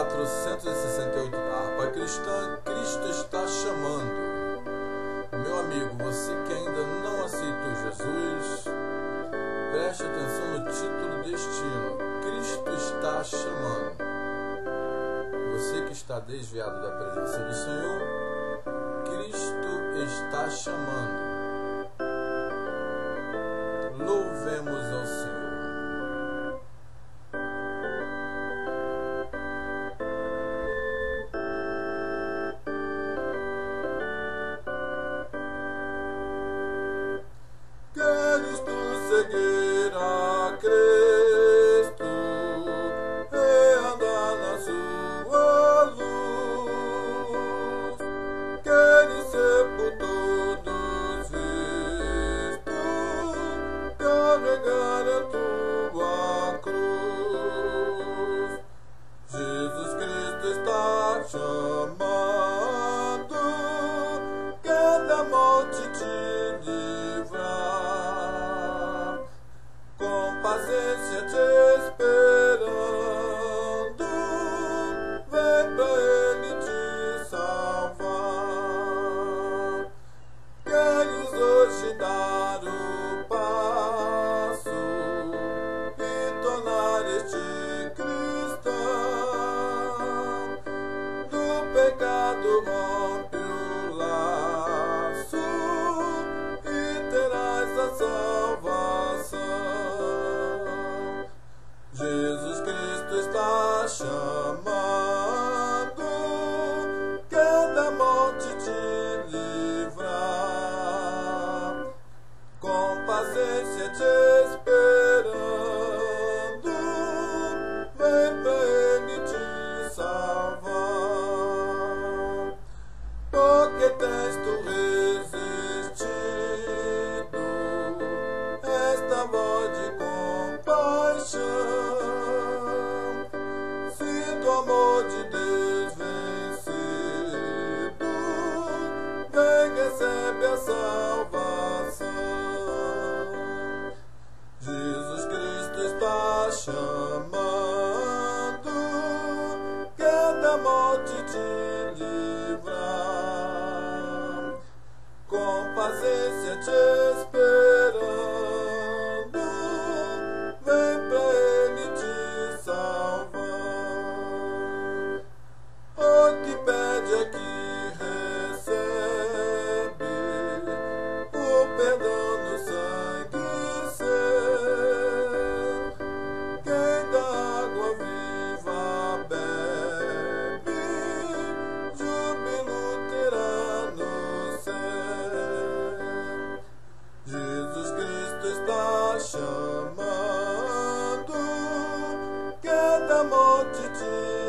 468, harpa cristã, Cristo está chamando. Meu amigo, você que ainda não aceitou Jesus, preste atenção no título deste hino. Cristo está chamando. Você que está desviado da presença do Senhor, Cristo está chamando. Louvemos ao Senhor. Queres tu seguir a Cristo e andar na sua luz? Queres ser por todos visto, carregar a tua cruz? Jesus Cristo está chamando, cada morte te livrar, com paciência te esperando, vem pra Ele te salvar. Queres hoje dar o passo e tornar este cristão, do pecado rompe o laço e terás a salvação. Jesus Cristo está chamando, cada morte te livrar, com paciência te esperando, vem pra Ele te salvar. Porque tens tu resistido esta voz de compaixão? Se do amor de Deus vencido, vem, recebe a salvação. Jesus Cristo está chamando, cada morte te livrar, com paciência te esperando, vem pra Ele te salvar. O que pede é que recebe o perdão no sangue seu. Quem da água viva bebe, júbilo terá no céu. Jesus Cristo está chamando, cada morte te